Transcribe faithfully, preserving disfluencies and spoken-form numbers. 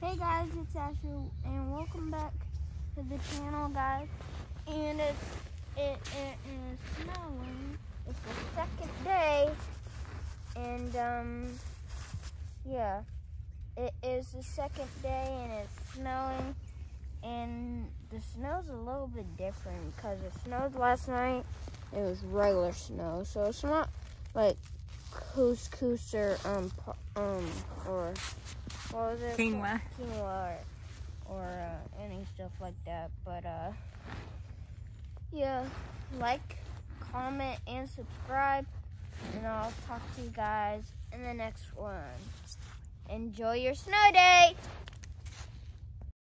Hey guys, it's Asher, and welcome back to the channel, guys. And it's it, it is snowing. It's the second day, and um, yeah, it is the second day, and it's snowing. And the snow's a little bit different because it snowed last night. It was regular snow, so it's not like couscous or um um or what was it? Quinoa. Quinoa or, or uh, any stuff like that. But uh, yeah, like, comment, and subscribe, and I'll talk to you guys in the next one. Enjoy your snow day.